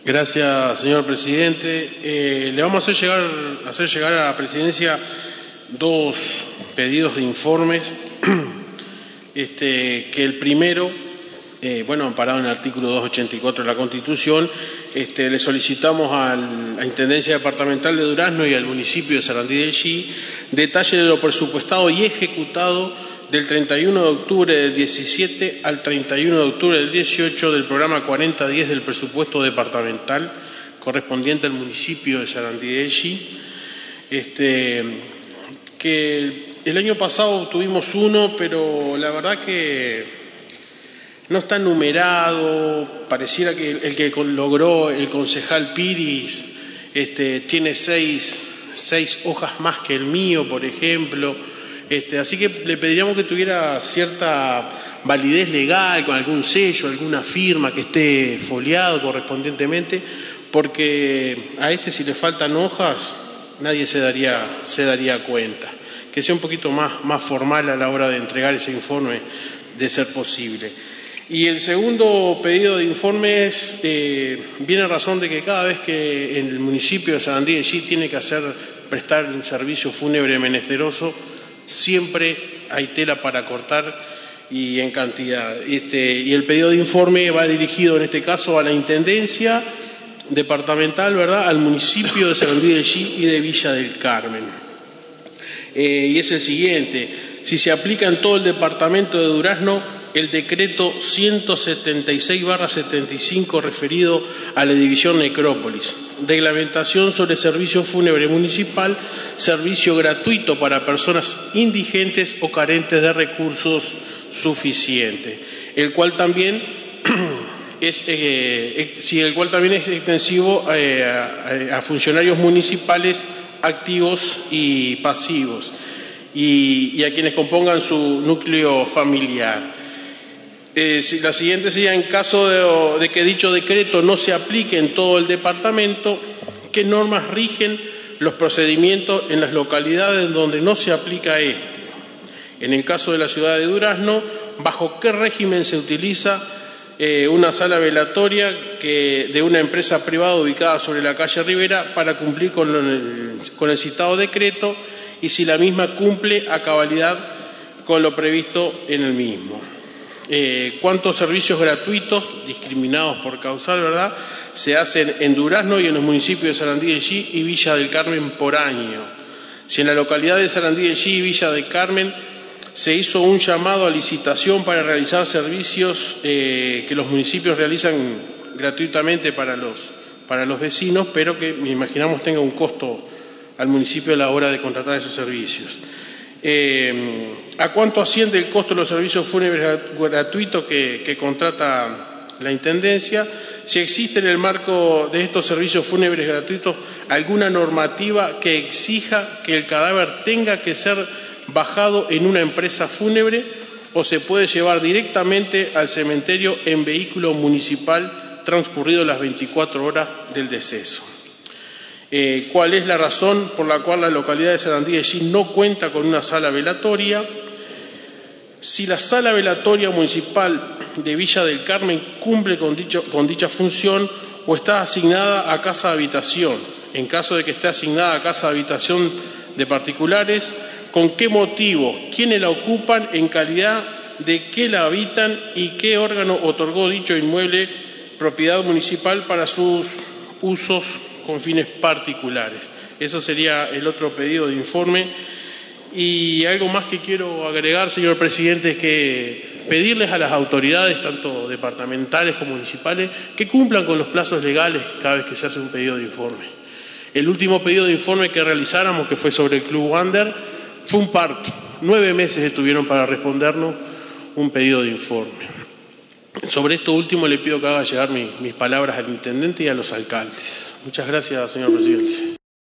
Gracias, señor presidente. Le vamos a hacer llegar a la presidencia dos pedidos de informes. Que el primero, amparado en el artículo 284 de la Constitución, le solicitamos a la Intendencia Departamental de Durazno y al municipio de Sarandí del Xi detalle de lo presupuestado y ejecutado del 31 de octubre del 17 al 31 de octubre del 18 del programa 4010 del presupuesto departamental correspondiente al municipio de Sarandí del Xi. Que el año pasado tuvimos uno, pero la verdad que no está numerado. Pareciera que el que logró el concejal Piris tiene seis hojas más que el mío, por ejemplo. Así que le pediríamos que tuviera cierta validez legal, con algún sello, alguna firma que esté foliado correspondientemente, porque a si le faltan hojas, nadie se daría cuenta. Que sea un poquito más formal a la hora de entregar ese informe, de ser posible. Y el segundo pedido de informe viene a razón de que cada vez que en el municipio de Sarandí del Xi tiene que prestar un servicio fúnebre menesteroso, siempre hay tela para cortar y en cantidad. Y el pedido de informe va dirigido en este caso a la Intendencia Departamental, ¿verdad?, al municipio de Sarandí del Xi y de Villa del Carmen. Y es el siguiente: si se aplica en todo el departamento de Durazno el decreto 176/75 referido a la división Necrópolis, reglamentación sobre servicio fúnebre municipal, servicio gratuito para personas indigentes o carentes de recursos suficientes, el cual también es extensivo a funcionarios municipales activos y pasivos y a quienes compongan su núcleo familiar. La siguiente sería: en caso de que dicho decreto no se aplique en todo el departamento, ¿qué normas rigen los procedimientos en las localidades donde no se aplica En el caso de la ciudad de Durazno, ¿bajo qué régimen se utiliza una sala velatoria de una empresa privada ubicada sobre la calle Rivera para cumplir con el citado decreto, y si la misma cumple a cabalidad con lo previsto en el mismo? ¿Cuántos servicios gratuitos, discriminados por causal, ¿verdad?, se hacen en Durazno y en los municipios de Sarandí del Xi y Villa del Carmen por año? Si en la localidad de Sarandí del Xi y Villa del Carmen se hizo un llamado a licitación para realizar servicios que los municipios realizan gratuitamente para los vecinos, pero que me imaginamos tenga un costo al municipio a la hora de contratar esos servicios. ¿A cuánto asciende el costo de los servicios fúnebres gratuitos que contrata la Intendencia? Si existe en el marco de estos servicios fúnebres gratuitos alguna normativa que exija que el cadáver tenga que ser bajado en una empresa fúnebre, o se puede llevar directamente al cementerio en vehículo municipal transcurrido las 24 horas del deceso. ¿Cuál es la razón por la cual la localidad de Sarandí del Xi no cuenta con una sala velatoria? Si la sala velatoria municipal de Villa del Carmen cumple con dicha función o está asignada a casa de habitación. En caso de que esté asignada a casa de habitación de particulares, ¿con qué motivo? ¿Quiénes la ocupan? ¿En calidad de qué la habitan? ¿Y qué órgano otorgó dicho inmueble propiedad municipal para sus usos con fines particulares? Eso sería el otro pedido de informe. Y algo más que quiero agregar, señor presidente, es que pedirles a las autoridades, tanto departamentales como municipales, que cumplan con los plazos legales cada vez que se hace un pedido de informe. El último pedido de informe que realizáramos, que fue sobre el Club Wander, fue un parto. 9 meses estuvieron para respondernos un pedido de informe. Sobre esto último le pido que haga llegar mis palabras al intendente y a los alcaldes. Muchas gracias, señor presidente.